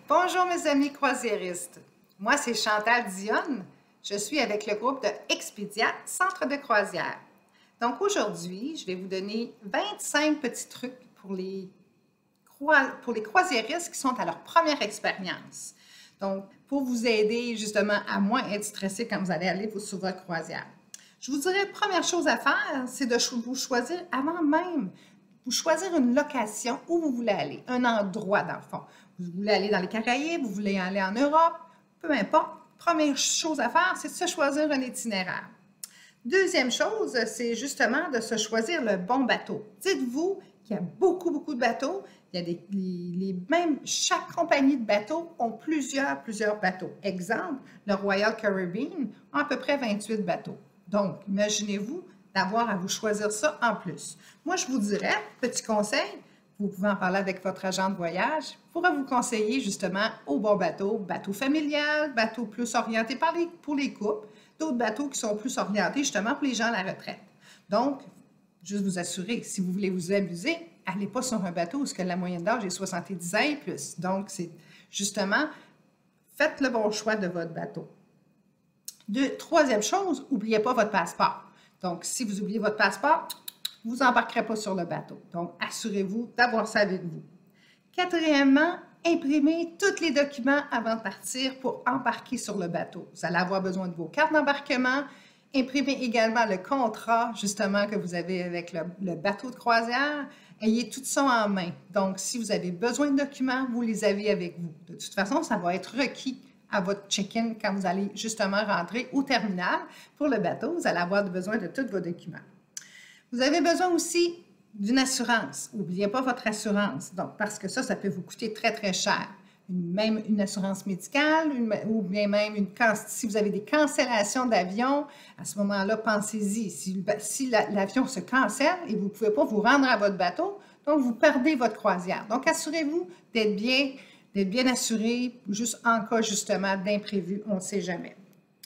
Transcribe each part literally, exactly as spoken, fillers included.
Bonjour mes amis croisiéristes, moi c'est Chantal Dionne, je suis avec le groupe de Expedia Centre de croisière. Donc aujourd'hui, je vais vous donner vingt-cinq petits trucs pour les, pour les croisiéristes qui sont à leur première expérience. Donc pour vous aider justement à moins être stressé quand vous allez aller sur votre croisière. Je vous dirais, première chose à faire, c'est de vous choisir avant même, vous choisir une location où vous voulez aller, un endroit dans le fond. Vous voulez aller dans les Caraïbes, vous voulez aller en Europe, peu importe. Première chose à faire, c'est de se choisir un itinéraire. Deuxième chose, c'est justement de se choisir le bon bateau. Dites-vous qu'il y a beaucoup, beaucoup de bateaux. Il y a des, les, les, même chaque compagnie de bateaux ont plusieurs, plusieurs bateaux. Exemple, le Royal Caribbean a à peu près vingt-huit bateaux. Donc, imaginez-vous d'avoir à vous choisir ça en plus. Moi, je vous dirais, petit conseil, vous pouvez en parler avec votre agent de voyage, pourra vous conseiller justement au bon bateau, bateau familial, bateau plus orienté par les, pour les couples, d'autres bateaux qui sont plus orientés justement pour les gens à la retraite. Donc, juste vous assurer, si vous voulez vous amuser, allez pas sur un bateau où la moyenne d'âge est soixante-dix ans et plus. Donc, c'est justement, faites le bon choix de votre bateau. Deux, troisième chose, n'oubliez pas votre passeport. Donc, si vous oubliez votre passeport, vous n'embarquerez pas sur le bateau. Donc, assurez-vous d'avoir ça avec vous. Quatrièmement, imprimez tous les documents avant de partir pour embarquer sur le bateau. Vous allez avoir besoin de vos cartes d'embarquement. Imprimez également le contrat, justement, que vous avez avec le, le bateau de croisière. Ayez tout ça en main. Donc, si vous avez besoin de documents, vous les avez avec vous. De toute façon, ça va être requis à votre check-in quand vous allez justement rentrer au terminal pour le bateau. Vous allez avoir besoin de tous vos documents. Vous avez besoin aussi d'une assurance. N'oubliez pas votre assurance, donc, parce que ça, ça peut vous coûter très, très cher. Une, même une assurance médicale une, ou bien même une, si vous avez des cancellations d'avion, à ce moment-là, pensez-y. Si, si l'avion la, se cancelle et vous ne pouvez pas vous rendre à votre bateau, donc vous perdez votre croisière. Donc, assurez-vous d'être bien, d'être bien assuré, juste en cas justement d'imprévu, on ne sait jamais.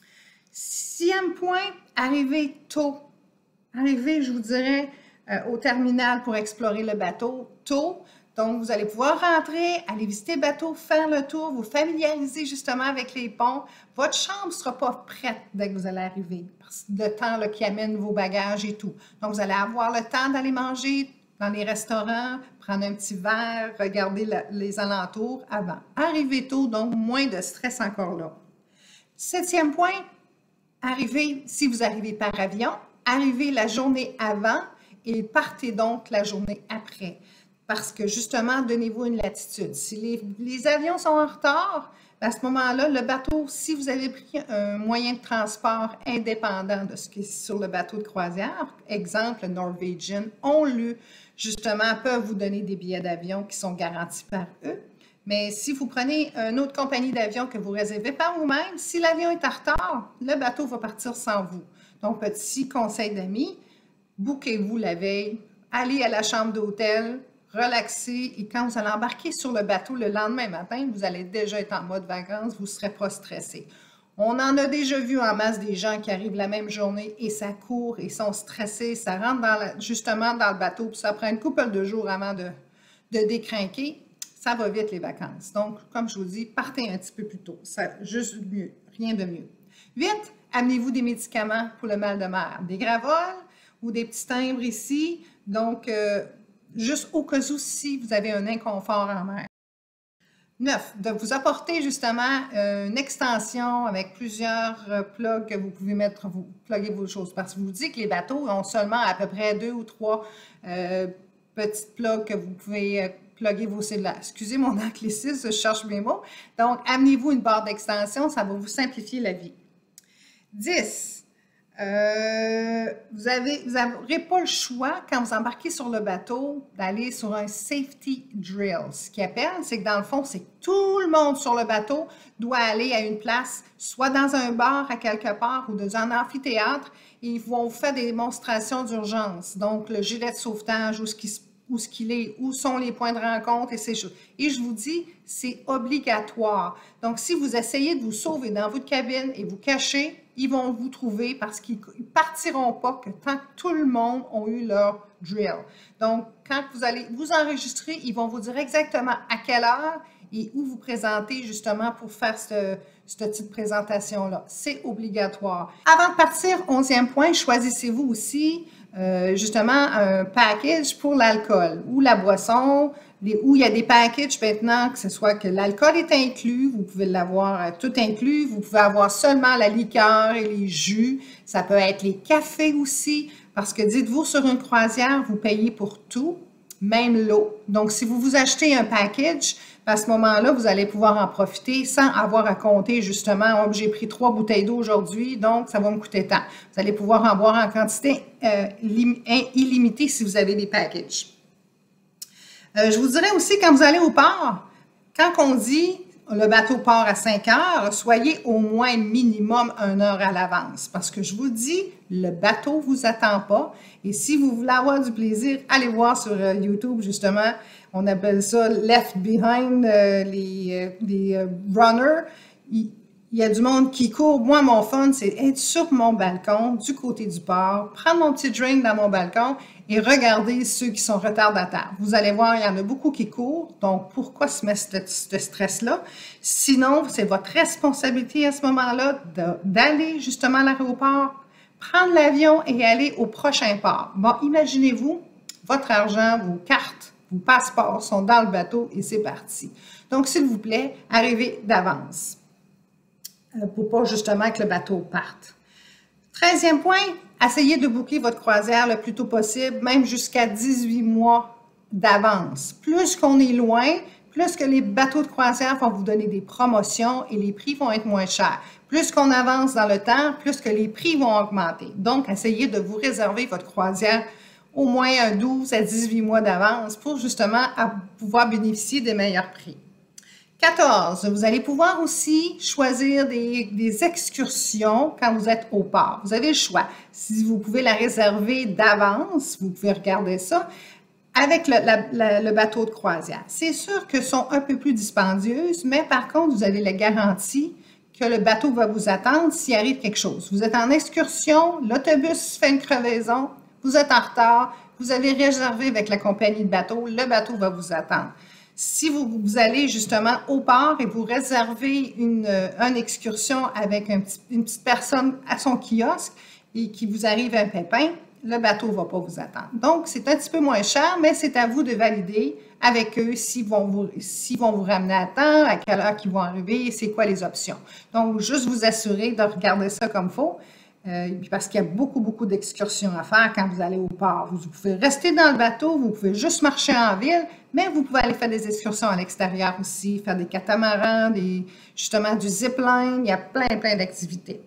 Sixième point, arrivez tôt. Arrivez, je vous dirais, euh, au terminal pour explorer le bateau tôt. Donc, vous allez pouvoir rentrer, aller visiter le bateau, faire le tour, vous familiariser justement avec les ponts. Votre chambre ne sera pas prête dès que vous allez arriver, parce que le temps là, qui amène vos bagages et tout. Donc, vous allez avoir le temps d'aller manger dans les restaurants, prendre un petit verre, regarder la, les alentours avant. Arrivez tôt, donc moins de stress encore là. Septième point, arrivez, si vous arrivez par avion, arrivez la journée avant et partez donc la journée après. Parce que justement, donnez-vous une latitude. Si les, les avions sont en retard, à ce moment-là, le bateau, si vous avez pris un moyen de transport indépendant de ce qui est sur le bateau de croisière, exemple, le Norwegian, ont lu, justement, peuvent vous donner des billets d'avion qui sont garantis par eux. Mais si vous prenez une autre compagnie d'avion que vous réservez par vous-même, si l'avion est en retard, le bateau va partir sans vous. Donc, petit conseil d'amis, bouquez-vous la veille, allez à la chambre d'hôtel, relaxez et quand vous allez embarquer sur le bateau le lendemain matin, vous allez déjà être en mode vacances, vous ne serez pas stressé. On en a déjà vu en masse des gens qui arrivent la même journée et ça court et sont stressés, ça rentre dans la, justement dans le bateau, puis ça prend une couple de jours avant de, de décrinquer. Ça va vite les vacances. Donc, comme je vous dis, partez un petit peu plus tôt. Ça, juste mieux, rien de mieux. Huit, amenez-vous des médicaments pour le mal de mer. Des gravoles ou des petits timbres ici. Donc, euh, juste au cas où si vous avez un inconfort en mer. Neuf, de vous apporter justement euh, une extension avec plusieurs euh, plugs que vous pouvez mettre, vous plugger vos choses. Parce que je vous dis que les bateaux ont seulement à peu près deux ou trois euh, petites plugs que vous pouvez euh, plugger vos cellulaires. Excusez mon anglicisme, je cherche mes mots. Donc, amenez-vous une barre d'extension, ça va vous simplifier la vie. dix. Euh, vous n'aurez vous pas le choix, quand vous embarquez sur le bateau, d'aller sur un safety drill. Ce qu'ils appellent, c'est que dans le fond, c'est que tout le monde sur le bateau doit aller à une place, soit dans un bar à quelque part ou dans un amphithéâtre, et ils vont vous faire des démonstrations d'urgence. Donc, le gilet de sauvetage, où ce qui se où ce qu'il est, où sont les points de rencontre et ces choses. Et je vous dis, c'est obligatoire. Donc, si vous essayez de vous sauver dans votre cabine et vous cacher, ils vont vous trouver parce qu'ils ne partiront pas que tant que tout le monde a eu leur drill. Donc, quand vous allez vous enregistrer, ils vont vous dire exactement à quelle heure et où vous présenter justement pour faire ce, cette petite présentation-là. C'est obligatoire. Avant de partir, onzième point, choisissez-vous aussi euh, justement un package pour l'alcool ou la boisson, les, où il y a des packages maintenant, que ce soit que l'alcool est inclus, vous pouvez l'avoir euh, tout inclus, vous pouvez avoir seulement la liqueur et les jus, ça peut être les cafés aussi, parce que dites-vous, sur une croisière, vous payez pour tout, même l'eau. Donc, si vous vous achetez un package, à ce moment-là, vous allez pouvoir en profiter sans avoir à compter justement, oh, j'ai pris trois bouteilles d'eau aujourd'hui, donc ça va me coûter tant. Vous allez pouvoir en boire en quantité euh, illimitée si vous avez des packages. Euh, je vous dirais aussi, quand vous allez au port, quand on dit le bateau part à cinq heures, soyez au moins minimum une heure à l'avance. Parce que je vous dis, le bateau ne vous attend pas. Et si vous voulez avoir du plaisir, allez voir sur euh, YouTube, justement, on appelle ça « Left Behind euh, », les, euh, les euh, runners. Il, il y a du monde qui court. Moi, mon fun, c'est être sur mon balcon, du côté du port, prendre mon petit drink dans mon balcon et regarder ceux qui sont retardataires. Vous allez voir, il y en a beaucoup qui courent. Donc, pourquoi se mettre ce stress-là? Sinon, c'est votre responsabilité à ce moment-là d'aller justement à l'aéroport, prendre l'avion et aller au prochain port. Bon, imaginez-vous, votre argent, vos cartes, vos passeports sont dans le bateau et c'est parti. Donc, s'il vous plaît, arrivez d'avance pour pas justement que le bateau parte. Treizième point, essayez de booker votre croisière le plus tôt possible, même jusqu'à dix-huit mois d'avance. Plus qu'on est loin, plus que les bateaux de croisière vont vous donner des promotions et les prix vont être moins chers. Plus qu'on avance dans le temps, plus que les prix vont augmenter. Donc, essayez de vous réserver votre croisière au moins un douze à dix-huit mois d'avance pour justement pouvoir bénéficier des meilleurs prix. quatorze. Vous allez pouvoir aussi choisir des, des excursions quand vous êtes au port. Vous avez le choix. Si vous pouvez la réserver d'avance, vous pouvez regarder ça avec le, la, la, le bateau de croisière. C'est sûr qu'elles sont un peu plus dispendieuses, mais par contre, vous avez la garantie que le bateau va vous attendre s'il arrive quelque chose. Vous êtes en excursion, l'autobus fait une crevaison, vous êtes en retard, vous avez réservé avec la compagnie de bateau, le bateau va vous attendre. Si vous, vous allez justement au port et vous réservez une, une excursion avec un petit, une petite personne à son kiosque et qui vous arrive un pépin, le bateau ne va pas vous attendre. Donc, c'est un petit peu moins cher, mais c'est à vous de valider avec eux s'ils vont vous, s'ils vont vous ramener à temps, à quelle heure ils vont arriver et c'est quoi les options. Donc, juste vous assurer de regarder ça comme il faut. Euh, parce qu'il y a beaucoup, beaucoup d'excursions à faire quand vous allez au port. Vous pouvez rester dans le bateau, vous pouvez juste marcher en ville, mais vous pouvez aller faire des excursions à l'extérieur aussi, faire des catamarans, des, justement du zipline, il y a plein, plein d'activités.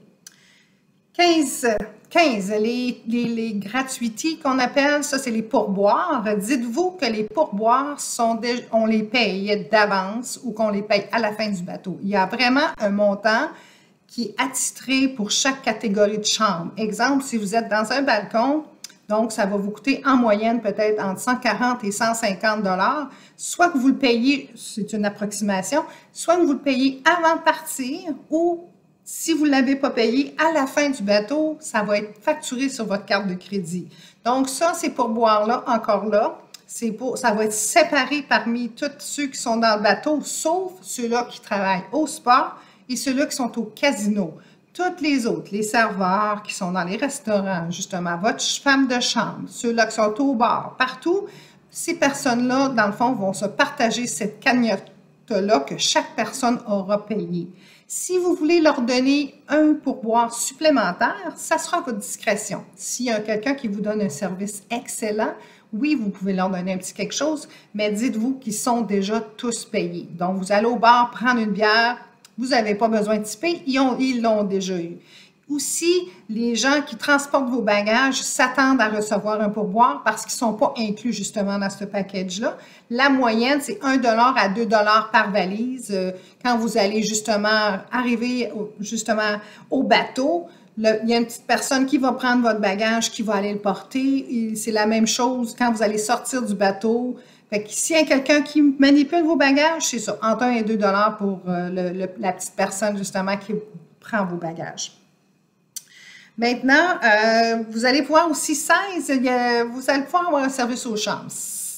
quinze, quinze les, les, les gratuités qu'on appelle, ça c'est les pourboires. Dites-vous que les pourboires, sont déjà, on les paye d'avance ou qu'on les paye à la fin du bateau. Il y a vraiment un montant qui est attitré pour chaque catégorie de chambre. Exemple, si vous êtes dans un balcon, donc ça va vous coûter en moyenne peut-être entre cent quarante et cent cinquante dollars. Soit que vous le payez, c'est une approximation, soit que vous le payez avant de partir ou si vous ne l'avez pas payé à la fin du bateau, ça va être facturé sur votre carte de crédit. Donc ça, ces pourboires-là, encore là, c'est pour, ça va être séparé parmi tous ceux qui sont dans le bateau, sauf ceux-là qui travaillent au sport et ceux-là qui sont au casino. Toutes les autres, les serveurs qui sont dans les restaurants, justement, votre femme de chambre, ceux-là qui sont au bar, partout, ces personnes-là, dans le fond, vont se partager cette cagnotte-là que chaque personne aura payée. Si vous voulez leur donner un pourboire supplémentaire, ça sera à votre discrétion. S'il y a quelqu'un qui vous donne un service excellent, oui, vous pouvez leur donner un petit quelque chose, mais dites-vous qu'ils sont déjà tous payés. Donc, vous allez au bar prendre une bière, vous n'avez pas besoin de tiper, ils l'ont déjà eu. Aussi, les gens qui transportent vos bagages s'attendent à recevoir un pourboire parce qu'ils ne sont pas inclus justement dans ce package-là. La moyenne, c'est un dollar à deux dollars par valise. Quand vous allez justement arriver justement au bateau, le, il y a une petite personne qui va prendre votre bagage, qui va aller le porter. C'est la même chose quand vous allez sortir du bateau. Fait que s'il y a quelqu'un qui manipule vos bagages, c'est ça, entre un et deux dollars pour euh, le, le, la petite personne, justement, qui prend vos bagages. Maintenant, euh, vous allez pouvoir aussi, seize, vous allez pouvoir avoir un service aux chambres.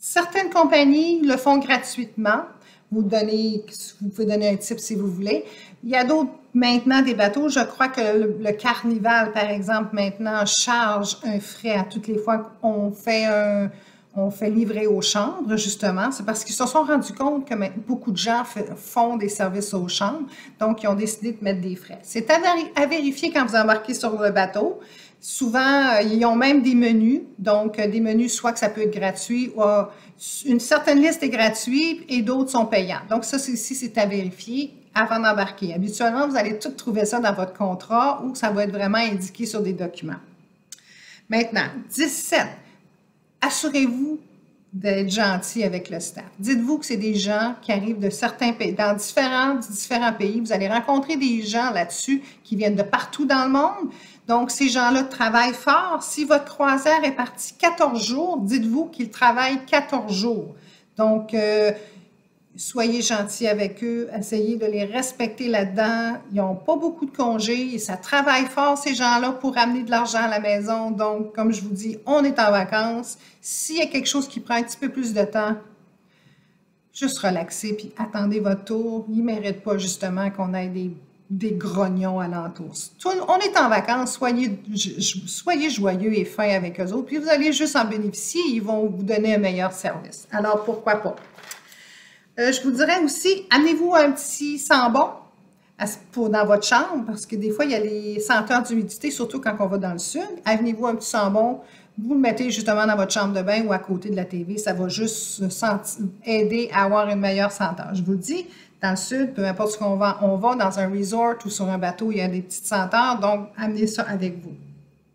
Certaines compagnies le font gratuitement. Vous, donnez, vous pouvez donner un tip si vous voulez. Il y a d'autres, maintenant, des bateaux. Je crois que le, le Carnival, par exemple, maintenant, charge un frais à toutes les fois qu'on fait un... On fait livrer aux chambres, justement. C'est parce qu'ils se sont rendus compte que beaucoup de gens font des services aux chambres, donc ils ont décidé de mettre des frais. C'est à vérifier quand vous embarquez sur le bateau. Souvent, ils ont même des menus, donc des menus, soit que ça peut être gratuit, ou une certaine liste est gratuite et d'autres sont payants. Donc ça, ici, c'est à vérifier avant d'embarquer. Habituellement, vous allez tout trouver ça dans votre contrat ou ça va être vraiment indiqué sur des documents. Maintenant, dix-sept. Assurez-vous d'être gentil avec le staff. Dites-vous que c'est des gens qui arrivent de certains pays, dans différents, différents pays. Vous allez rencontrer des gens là-dessus qui viennent de partout dans le monde. Donc, ces gens-là travaillent fort. Si votre croisière est partie quatorze jours, dites-vous qu'ils travaillent quatorze jours. Donc, euh, soyez gentils avec eux, essayez de les respecter là-dedans. Ils n'ont pas beaucoup de congés et ça travaille fort, ces gens-là, pour amener de l'argent à la maison. Donc, comme je vous dis, on est en vacances. S'il y a quelque chose qui prend un petit peu plus de temps, juste relaxez puis attendez votre tour. Ils ne méritent pas justement qu'on ait des, des grognons alentours. On est en vacances, soyez, soyez joyeux et fins avec eux autres, puis vous allez juste en bénéficier. Ils vont vous donner un meilleur service. Alors, pourquoi pas? Euh, je vous dirais aussi, amenez-vous un petit sambon pour, dans votre chambre, parce que des fois, il y a les senteurs d'humidité, surtout quand on va dans le sud. Amenez-vous un petit sambon, vous le mettez justement dans votre chambre de bain ou à côté de la T V. Ça va juste aider à avoir une meilleure senteur. Je vous le dis, dans le sud, peu importe ce qu'on va, on va dans un resort ou sur un bateau, il y a des petites senteurs, donc amenez ça avec vous.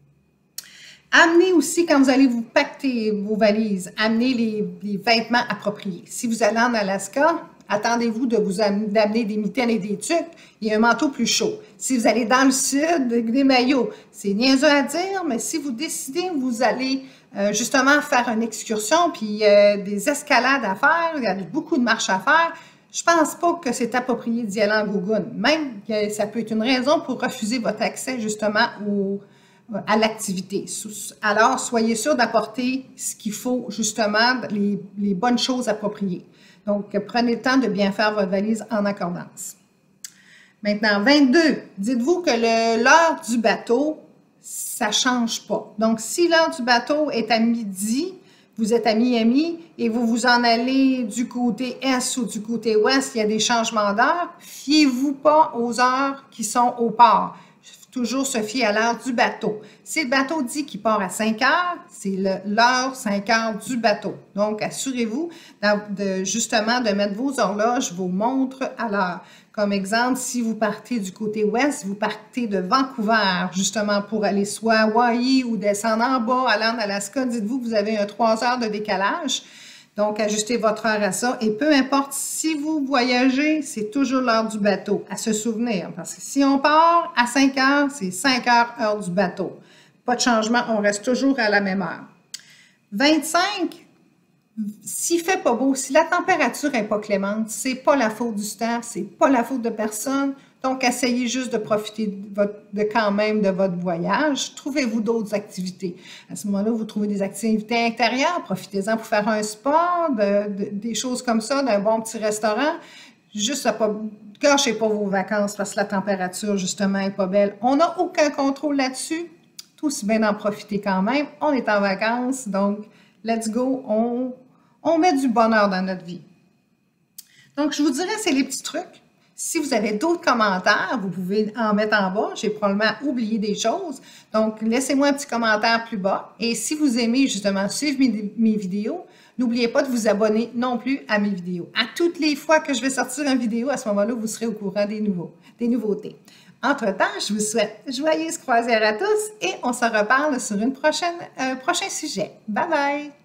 Amenez aussi, quand vous allez vous pacter vos valises, amenez les, les vêtements appropriés. Si vous allez en Alaska, attendez-vous de vous amener des mitaines et des tucs et un manteau plus chaud. Si vous allez dans le sud, des maillots. C'est niaiseux à dire, mais si vous décidez, vous allez euh, justement faire une excursion, puis euh, des escalades à faire, il y a beaucoup de marches à faire, je ne pense pas que c'est approprié d'y aller en gougoune. Même que ça peut être une raison pour refuser votre accès justement au à l'activité. Alors, soyez sûr d'apporter ce qu'il faut, justement, les, les bonnes choses appropriées. Donc, prenez le temps de bien faire votre valise en accordance. Maintenant, vingt-deux. Dites-vous que l'heure du bateau, ça ne change pas. Donc, si l'heure du bateau est à midi, vous êtes à Miami et vous vous en allez du côté est ou du côté ouest, il y a des changements d'heure, fiez-vous pas aux heures qui sont au port. Toujours se fier à l'heure du bateau. Si le bateau dit qu'il part à cinq heures, c'est l'heure cinq heures du bateau. Donc, assurez-vous de, justement de mettre vos horloges, vos montres à l'heure. Comme exemple, si vous partez du côté ouest, vous partez de Vancouver, justement pour aller soit à Hawaii ou descendre en bas, aller en Alaska, dites-vous que vous avez un trois heures de décalage. Donc, ajustez votre heure à ça. Et peu importe si vous voyagez, c'est toujours l'heure du bateau, à se souvenir. Parce que si on part à cinq heures, c'est cinq heures, heure du bateau. Pas de changement, on reste toujours à la même heure. vingt-cinq, s'il ne fait pas beau, si la température n'est pas clémente, ce n'est pas la faute du staff, ce n'est pas la faute de personne. Donc, essayez juste de profiter de, votre, de quand même de votre voyage. Trouvez-vous d'autres activités. À ce moment-là, vous trouvez des activités intérieures. Profitez-en pour faire un sport, de, de, des choses comme ça, d'un bon petit restaurant. Juste, pas, gâchez pas vos vacances parce que la température, justement, n'est pas belle. On n'a aucun contrôle là-dessus. Tout aussi bien d'en profiter quand même. On est en vacances, donc let's go. On, on met du bonheur dans notre vie. Donc, je vous dirais, c'est les petits trucs. Si vous avez d'autres commentaires, vous pouvez en mettre en bas. J'ai probablement oublié des choses. Donc, laissez-moi un petit commentaire plus bas. Et si vous aimez justement suivre mes, mes vidéos, n'oubliez pas de vous abonner non plus à mes vidéos. À toutes les fois que je vais sortir une vidéo, à ce moment-là, vous serez au courant des, nouveaux, des nouveautés. Entre-temps, je vous souhaite joyeuse croisière à tous et on se reparle sur un prochain, euh, prochain sujet. Bye bye!